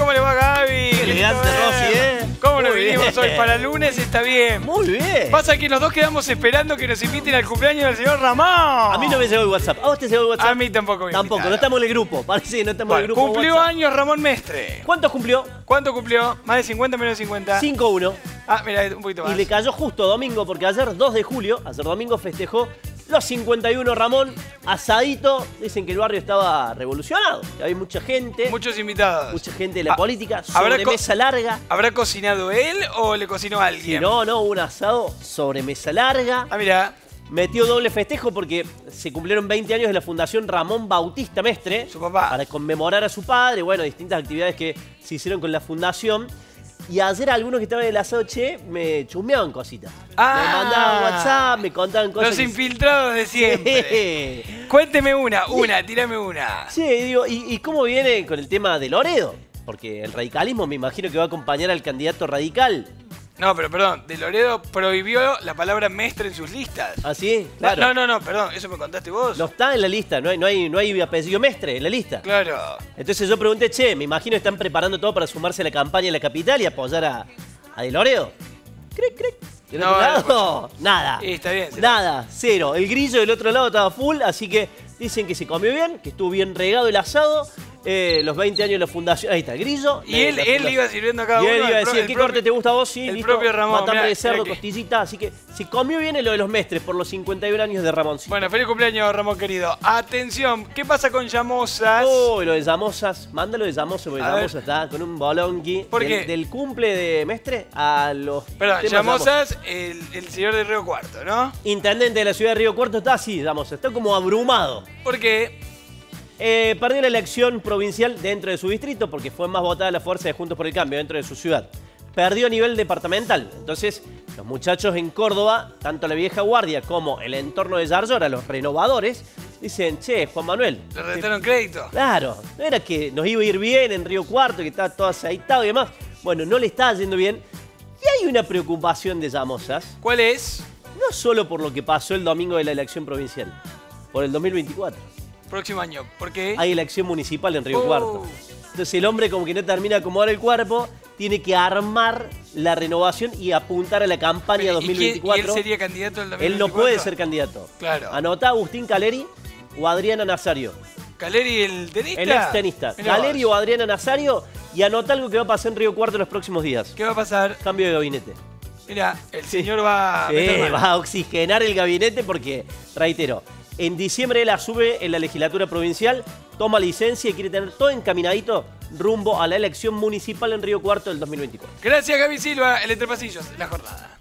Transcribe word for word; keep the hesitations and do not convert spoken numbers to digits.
¿cómo le va, Gaby? Qué elegante, Rossi, ¿eh? ¿Cómo nos Muy vinimos bien. hoy para lunes? Está bien. Muy bien. Pasa que los dos quedamos esperando que nos inviten al cumpleaños del señor Ramón. A mí no me llegó el WhatsApp. ¿A vos te llegó el WhatsApp? A mí tampoco me Tampoco, invitaron. no estamos en el grupo. Parece que no estamos en el Bueno, grupo. cumplió WhatsApp. años Ramón Mestre. ¿Cuántos cumplió? ¿Cuánto cumplió? ¿Más de cincuenta, menos de cincuenta? cinco uno. Ah, mira, un poquito más. Y le cayó justo domingo, porque ayer dos de julio, ayer domingo festejó los cincuenta y uno Ramón, asadito. Dicen que el barrio estaba revolucionado, que había mucha gente, Muchos invitados. mucha gente de la Ah, política, ¿habrá sobre co- mesa larga. ¿Habrá cocinado él o le cocinó a Si alguien? no, no, un asado sobre mesa larga. Ah, mira, Metió doble festejo porque se cumplieron veinte años de la Fundación Ramón Bautista Mestre. Su papá. Para conmemorar a su padre, bueno, distintas actividades que se hicieron con la fundación. Y ayer algunos que estaban en el asado, che, me chusmeaban cositas. Ah. Me mandaban WhatsApp, me contaban cosas. los que- infiltrados de siempre. Cuénteme una, una, tírame una. Sí, digo, ¿y, ¿y cómo viene con el tema de Loredo? Porque el radicalismo me imagino que va a acompañar al candidato radical. No, pero perdón, De Loredo prohibió la palabra Mestre en sus listas. ¿Ah, sí? No, Claro. No, no, no, perdón, eso me contaste vos. No está en la lista, no hay, no hay, no hay apellido Mestre en la lista. Claro. Entonces yo pregunté, che, me imagino que están preparando todo para sumarse a la campaña en la capital y apoyar a, a De Loredo. Cric, cric. Del No, otro no, lado, nada. Sí, está bien, sí. Nada, cero. El grillo del otro lado estaba full, así que dicen que se comió bien, que estuvo bien regado el asado. Eh, los veinte años de la fundación. Ahí está, el grillo. Y de él, la él fundación. iba sirviendo a cada Y uno. él iba a el pro- decir, el ¿qué propio- corte te gusta a vos? Sí, el listo. propio Ramón, Matambre mirá, de cerdo, mirá que- costillita. Así que se comió bien en lo de los mestres por los cincuenta y un años de Ramoncito. Bueno, feliz cumpleaños, Ramón querido. Atención, ¿qué pasa con Llamosas? Oh, y lo de Llamosas, mándalo de Llamosas, porque A ver. Llamosas está con un bolonqui. ¿Por del, qué? Del cumple de Mestre a los Perdón, temas Llamosas, el, el señor de Río Cuarto, ¿no? Intendente de la ciudad de Río Cuarto está así, Llamosas, está como abrumado. Porque Eh, perdió la elección provincial dentro de su distrito porque fue más votada la fuerza de Juntos por el Cambio dentro de su ciudad. Perdió a nivel departamental. Entonces, los muchachos en Córdoba, tanto la vieja guardia como el entorno de Yarlora, los renovadores, dicen, che, Juan Manuel. le retaron crédito. Claro, no era que nos iba a ir bien en Río Cuarto, que estaba todo aceitado y demás. Bueno, no le estaba yendo bien. Y hay una preocupación de Llamosas, ¿Cuál es? no solo por lo que pasó el domingo de la elección provincial, por el dos mil veinticuatro. Próximo año. ¿Por qué? Hay elección municipal en Río Oh. Cuarto. Entonces el hombre como que no termina de acomodar el cuerpo, tiene que armar la renovación y apuntar a la campaña Pero, ¿y dos mil veinticuatro. quién- ¿Y él sería candidato del dos mil Él no veinticuatro? puede ser candidato. Claro. Anota Agustín Caleri o Adriana Nazario. ¿Caleri el tenista? El ex tenista. Mirá Caleri vos. o Adriana Nazario. Y anota algo que va a pasar en Río Cuarto en los próximos días. ¿Qué va a pasar? Cambio de gabinete. Mira, el señor va a Sí, meter mano. va a oxigenar el gabinete porque, reitero, en diciembre él asume en la legislatura provincial, toma licencia y quiere tener todo encaminadito rumbo a la elección municipal en Río Cuarto del dos mil veinticuatro. Gracias, Gaby Silva, el Entre Pasillos, la jornada.